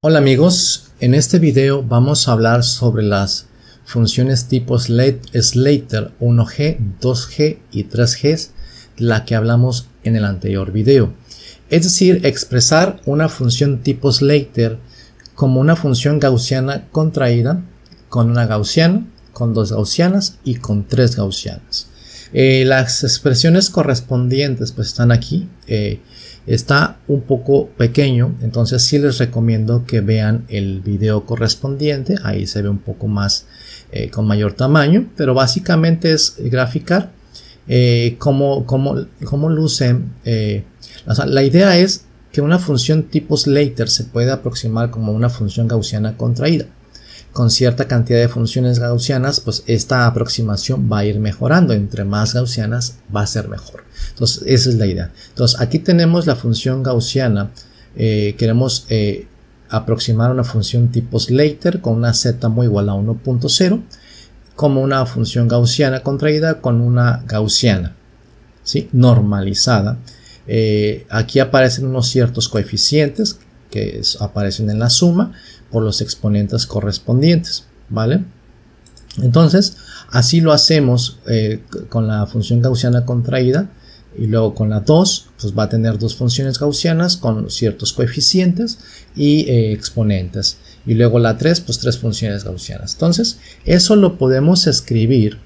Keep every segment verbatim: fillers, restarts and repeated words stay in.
Hola amigos, en este video vamos a hablar sobre las funciones tipo Slater uno G, dos G y tres G, la que hablamos en el anterior video. Es decir, expresar una función tipo Slater como una función gaussiana contraída con una gaussiana, con dos gaussianas y con tres gaussianas. Eh, las expresiones correspondientes pues están aquí. Eh, está un poco pequeño, entonces sí les recomiendo que vean el video correspondiente. Ahí se ve un poco más eh, con mayor tamaño, pero básicamente es graficar eh, cómo, cómo, cómo luce. Eh, o sea, la idea es que una función tipo Slater se puede aproximar como una función gaussiana contraída. Con cierta cantidad de funciones gaussianas, pues esta aproximación va a ir mejorando. Entre más gaussianas va a ser mejor. Entonces esa es la idea. Entonces aquí tenemos la función gaussiana. Eh, queremos eh, aproximar una función tipo Slater con una z muy igual a uno punto cero como una función gaussiana contraída con una gaussiana, ¿sí? Normalizada. Eh, aquí aparecen unos ciertos coeficientes que es, aparecen en la suma por los exponentes correspondientes, ¿vale? Entonces así lo hacemos eh, con la función gaussiana contraída, y luego con la dos pues va a tener dos funciones gaussianas con ciertos coeficientes y eh, exponentes, y luego la tres pues tres funciones gaussianas. Entonces eso lo podemos escribir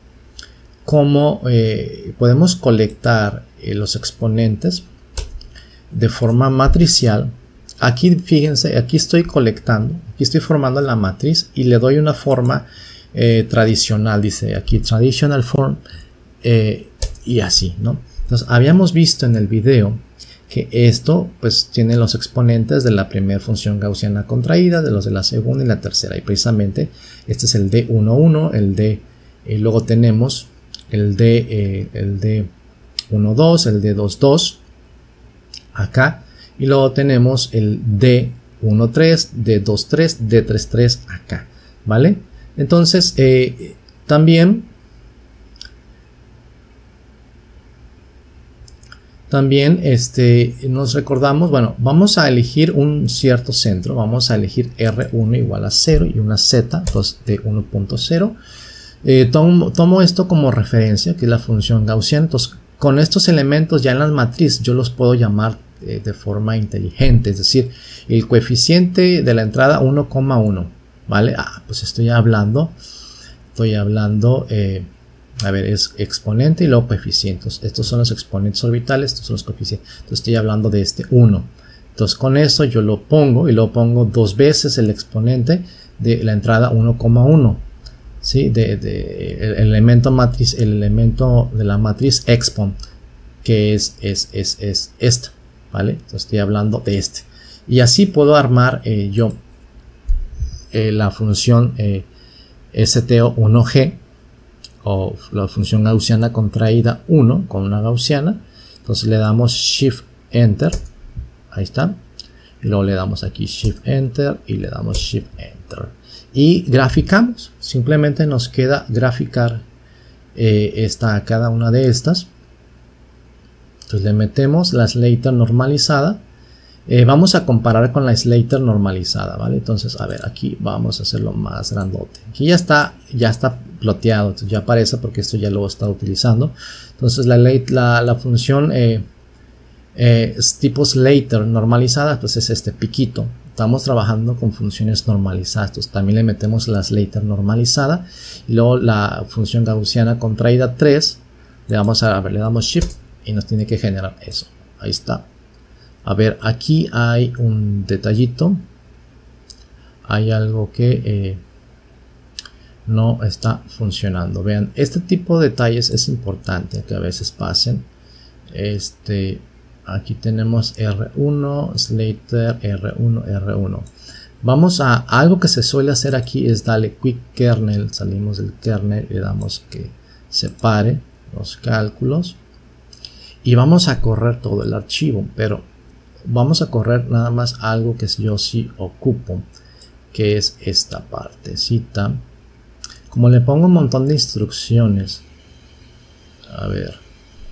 como eh, podemos colectar eh, los exponentes de forma matricial. Aquí fíjense, aquí estoy colectando, aquí estoy formando la matriz y le doy una forma eh, tradicional, dice aquí traditional form, eh, y así, ¿no? Entonces habíamos visto en el video que esto pues tiene los exponentes de la primera función gaussiana contraída, de los de la segunda y la tercera, y precisamente este es el D uno uno, el D, eh, luego tenemos el D, eh, el D uno dos, el D dos dos acá. Y luego tenemos el D uno tres, D dos tres, D tres tres acá, ¿vale? Entonces, eh, también, también este, nos recordamos, bueno, vamos a elegir un cierto centro, vamos a elegir R uno igual a cero y una Z, entonces de uno punto cero. Eh, tomo, tomo esto como referencia, que es la función gaussiana. Entonces, con estos elementos ya en la matriz yo los puedo llamar de forma inteligente, es decir, el coeficiente de la entrada uno coma uno, ¿vale? Ah, pues estoy hablando, estoy hablando, eh, a ver, es exponente y luego coeficientes. Estos son los exponentes orbitales, estos son los coeficientes. Entonces estoy hablando de este uno. Entonces con eso yo lo pongo y lo pongo dos veces el exponente de la entrada uno coma uno, ¿sí? De, de, el elemento matriz, el elemento de la matriz expon, que es, es, es, es esta. ¿Vale? Entonces estoy hablando de este. Y así puedo armar eh, yo eh, la función eh, S T O uno G o la función gaussiana contraída uno con una gaussiana. Entonces le damos Shift Enter. Ahí está. Y luego le damos aquí Shift Enter y le damos Shift Enter. Y graficamos. Simplemente nos queda graficar eh, esta, cada una de estas. Entonces le metemos la Slater normalizada. Eh, vamos a comparar con la Slater normalizada, ¿vale? Entonces, a ver, aquí vamos a hacerlo más grandote. Aquí ya está, ya está ploteado, entonces ya aparece porque esto ya lo he estado utilizando. Entonces la, la, la función eh, eh, tipo Slater normalizada, pues es este piquito. Estamos trabajando con funciones normalizadas. Entonces también le metemos la Slater normalizada. Y luego la función gaussiana contraída tres. Le damos a, a ver, le damos Shift. Y nos tiene que generar eso. Ahí está. A ver, aquí hay un detallito. Hay algo que eh, no está funcionando. Vean, este tipo de detalles es importante que a veces pasen. Este, aquí tenemos R uno, Slater, R uno, R uno. Vamos a, algo que se suele hacer aquí es darle Quick Kernel. Salimos del kernel y le damos que separe los cálculos. Y vamos a correr todo el archivo, pero vamos a correr nada más algo que yo sí ocupo, que es esta partecita. Como le pongo un montón de instrucciones, a ver,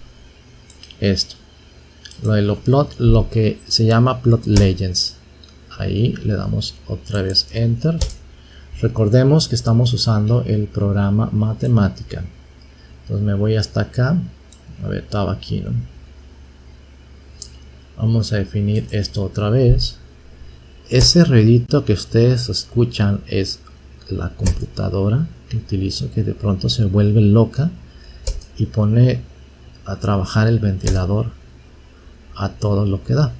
esto, lo de lo plot, lo que se llama plot legends. ahí le damos otra vez enter. Recordemos que estamos usando el programa matemática. Entonces me voy hasta acá. A ver, estaba aquí, ¿no? Vamos a definir esto otra vez. Ese ruidito que ustedes escuchan es la computadora que utilizo, que de pronto se vuelve loca y pone a trabajar el ventilador a todo lo que da.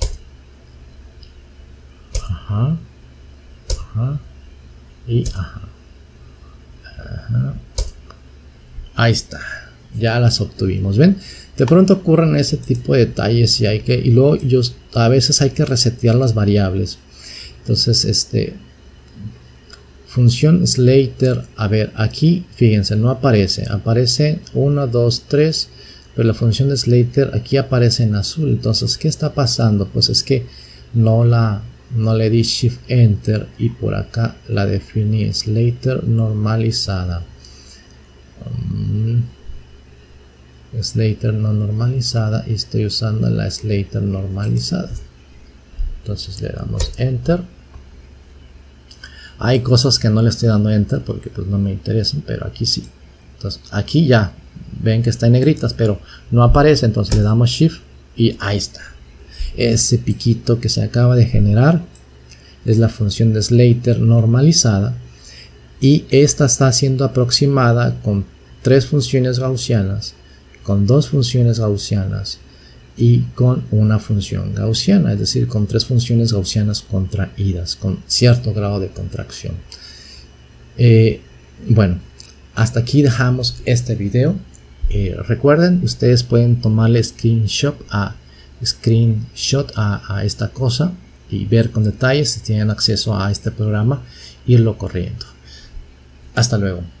Ajá, ajá y ajá, ajá. Ahí está, ya las obtuvimos. Ven, de pronto ocurren ese tipo de detalles y hay que, y luego yo, a veces hay que resetear las variables. Entonces, este función Slater, a ver, aquí fíjense, no aparece, aparece uno, dos, tres, pero la función de Slater aquí aparece en azul. Entonces, ¿qué está pasando? Pues es que no la no le di shift enter y por acá la definí Slater normalizada. um, Slater no normalizada y estoy usando la Slater normalizada. Entonces le damos enter. Hay cosas que no le estoy dando enter porque pues no me interesan, pero aquí sí. Entonces aquí ya ven que está en negritas, pero no aparece. Entonces le damos shift y ahí está. Ese piquito que se acaba de generar es la función de Slater normalizada, y esta está siendo aproximada con tres funciones gaussianas, con dos funciones gaussianas y con una función gaussiana, es decir, con tres funciones gaussianas contraídas con cierto grado de contracción. Eh, bueno, hasta aquí dejamos este video. Eh, recuerden, ustedes pueden tomarle screenshot a screenshot a, a esta cosa y ver con detalles si tienen acceso a este programa, irlo corriendo. Hasta luego.